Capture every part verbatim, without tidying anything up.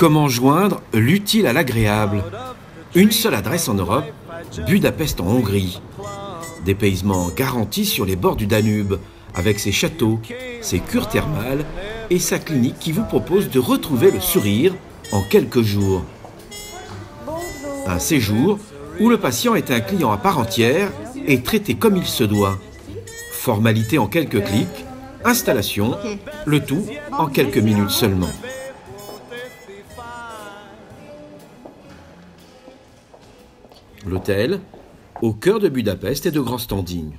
Comment joindre l'utile à l'agréable? Une seule adresse en Europe, Budapest en Hongrie. Dépaysement garanti sur les bords du Danube, avec ses châteaux, ses cures thermales et sa clinique qui vous propose de retrouver le sourire en quelques jours. Un séjour où le patient est un client à part entière et traité comme il se doit. Formalité en quelques clics, installation, le tout en quelques minutes seulement. L'hôtel, au cœur de Budapest et de grand standing.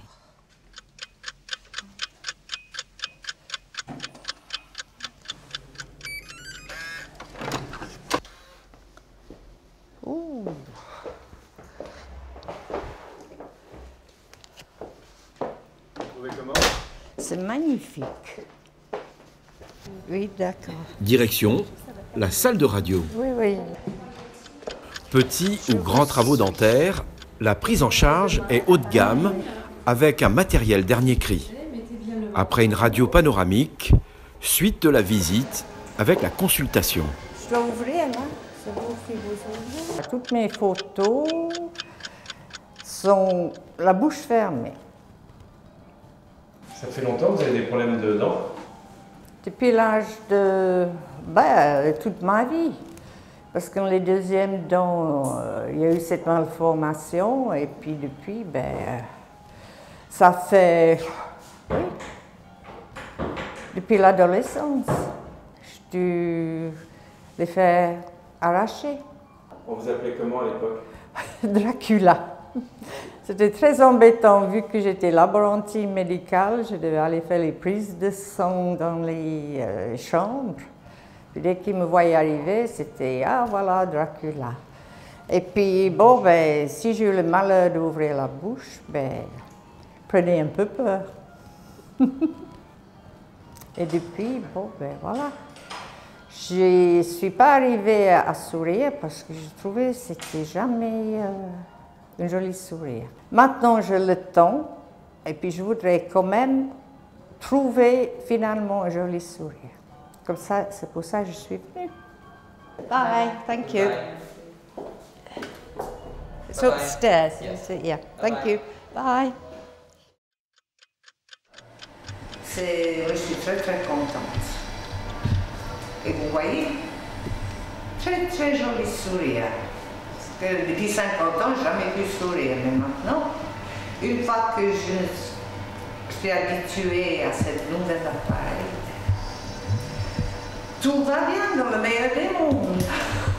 C'est magnifique. Oui, d'accord. Direction, la salle de radio. Oui, oui. Petits ou grands travaux dentaires, la prise en charge est haut de gamme avec un matériel dernier cri. Après une radio panoramique, suite de la visite avec la consultation. Je dois ouvrir là, c'est vous qui vous ouvrez. Toutes mes photos sont la bouche fermée. Ça fait longtemps que vous avez des problèmes de dents? Depuis l'âge de... ben, toute ma vie. Parce que les deuxièmes dents, euh, il y a eu cette malformation et puis depuis, ben, euh, ça fait... Oui. Depuis l'adolescence, j'ai dû les faire arracher. On vous appelait comment à l'époque? Dracula. C'était très embêtant, vu que j'étais laborantie médicale, je devais aller faire les prises de sang dans les euh, chambres. Puis dès qu'ils me voyaient arriver, c'était « Ah, voilà, Dracula ». Et puis, bon, ben, si j'ai eu le malheur d'ouvrir la bouche, ben, prenez un peu peur. Et depuis, bon, ben, voilà. Je ne suis pas arrivée à sourire parce que je trouvais que c'était jamais... Euh, un joli sourire. Maintenant, j'ai le temps et puis je voudrais quand même trouver finalement un joli sourire. Comme ça, c'est pour ça que je suis venue. Bye, thank you. Bye. It's Bye-bye. upstairs, Yes. isn't it? Yeah, thank Bye-bye. you. Bye. C'est, je suis très très contente. Et vous voyez, très très joli sourire. Parce que depuis cinquante ans, je n'ai jamais pu sourire, mais maintenant, une fois que je suis habituée à cette nouvelle appareil, tout va bien dans le meilleur des mondes.